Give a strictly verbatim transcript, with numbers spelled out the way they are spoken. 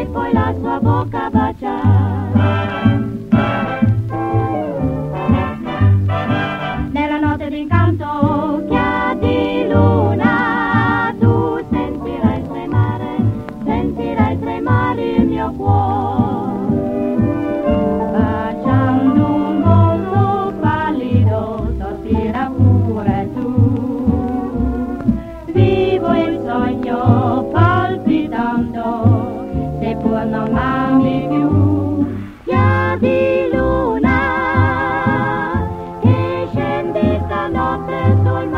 e poi la sua bocca baciare. Nella notte d'incanto che ha di luna tu sentirai tremare, sentirai tremare il mio cuore, baciando un volto pallido sospira pure tu. Vivo il sogno palpitando, seppur non m'ami più. Chia di luna che scendi stanotte sul